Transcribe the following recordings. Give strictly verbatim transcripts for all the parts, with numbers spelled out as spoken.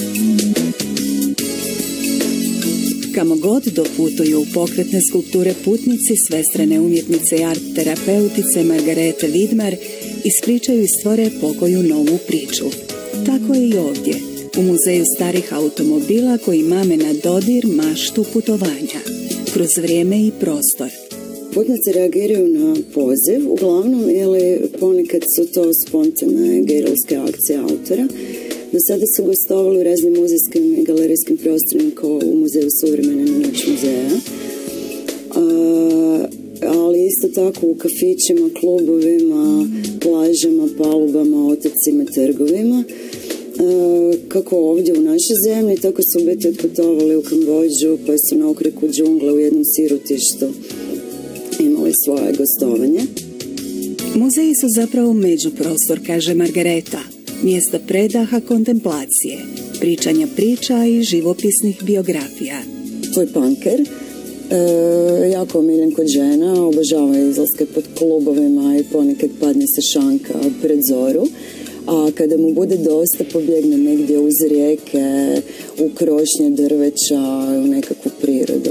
Kamo god doputuju pokretne skulpture putnici, svestrane umjetnice i art terapeutice Margarete Vidmar ispričaju i stvore pokoju novu priču. Tako je i ovdje, u Muzeju starih automobila koji mame na dodir maštu putovanja, kroz vrijeme i prostor. Putnici reagiraju na poziv, uglavnom, ili ponekad su to spontane gerilske akcije autora. Do sada su gostovali u raznim muzejskim i galerijskim prostorima kao u Muzeju suvremene na Noć muzeja. A, ali isto tako u kafićima, klubovima, plažama, palubama, otocima, trgovima. A, kako ovdje u našoj zemlji, tako su u biti otputovali u Kambodžu, pa su na okreku džungle u jednom sirutištu imali svoje gostovanje. Muzeji su zapravo međuprostor, kaže Margareta. Mjesta predaha, kontemplacije, pričanja priča i živopisnih biografija. To je punker, e, jako omiljen kod žena, obožava izlaske pod klubovima i ponekad padne sa šanka pred zoru, a kada mu bude dosta pobjegne negdje uz rijeke, u krošnje drveća, u nekakvu prirodu.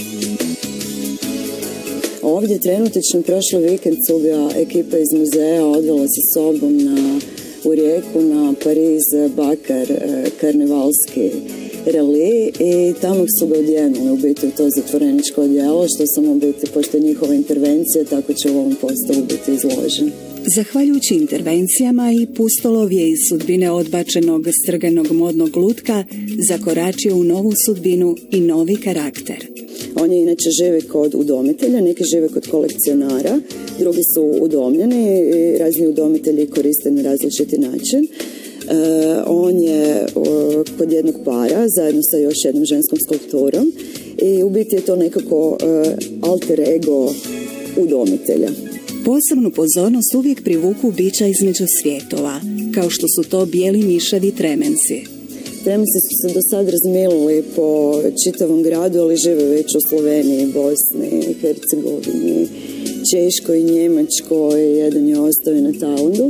Ovdje trenutačno prošli vikend su ga ekipa iz muzeja odvela sa sobom na u Rijeku na Pariz Bakar karnevalski reli i tamo su ga odjenuli u biti u to zatvoreničko odjelo, što sam u biti, pošto je njihova intervencija, tako će u ovom postavu biti izložen. Zahvaljujući intervencijama i pustolov je iz sudbine odbačenog strganog modnog lutka zakoračio u novu sudbinu i novi karakter. Oni inače žive kod udomitelja, neki žive kod kolekcionara, drugi su udomljeni i razni udomitelji koriste na različiti način. E, on je o, kod jednog para zajedno sa još jednom ženskom skulpturom i u biti je to nekako e, alter ego udomitelja. Posebnu pozornost uvijek privuku bića između svjetova, kao što su to bijeli miševi tremensi. Tremensi su se do sad razmilili po čitavom gradu, ali žive već u Sloveniji, Bosni, Hercegovini, Češkoj, Njemačkoj, jedan je ostao na Tajlandu.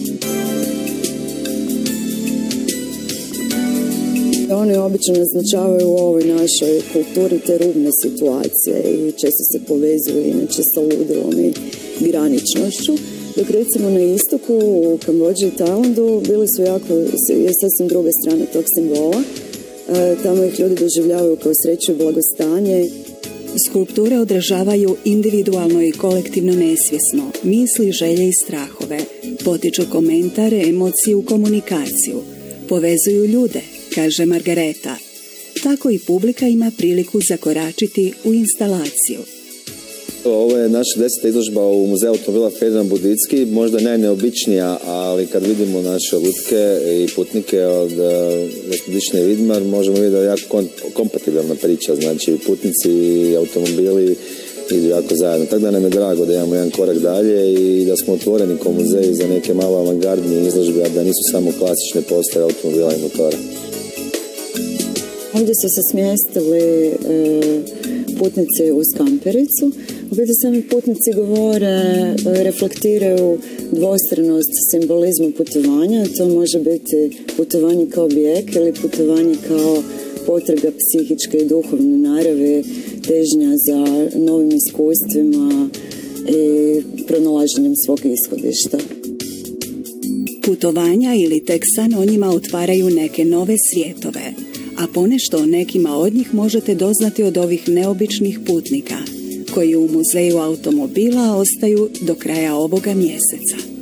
Oni obično naznačavaju u ovoj našoj kulturi te rubne situacije i često se povezuju inače sa ludilom i graničnošću. Dok recimo na istoku, u Kambodži i Tajlandu, bili su jako, je sasvim druga strana tog simbola. E, tamo ih ljudi doživljavaju kao sreću i blagostanje. Skulpture odražavaju individualno i kolektivno nesvjesno, misli, želje i strahove, potiču komentare, emociju, komunikaciju, povezuju ljude, kaže Margareta. Tako i publika ima priliku zakoračiti u instalaciju. Ovo je naša deseta izložba u Muzeju automobila Ferdinand Budicki, možda najneobičnija, ali kad vidimo naše lutke i putnike od gospodične Vidmar, možemo vidjeti da je jako kompatibilna priča, znači putnici i automobili idu jako zajedno. Tako da nam je drago da imamo jedan korak dalje i da smo otvoreni kao muzeji za neke malo avangardnije izložbe, a da nisu samo klasične postaje automobila i motora. Ovdje su se smjestili e, putnici uz kampericu. U biti sami putnici govore, reflektiraju dvostranost simbolizma putovanja. To može biti putovanje kao bijeg ili putovanje kao potraga psihičke i duhovne naravi, težnja za novim iskustvima i pronalaženjem svog ishodišta. Putovanja ili tek san o njima otvaraju neke nove svijetove, a ponešto o nekima od njih možete doznati od ovih neobičnih putnika, koji u Muzeju automobila ostaju do kraja ovoga mjeseca.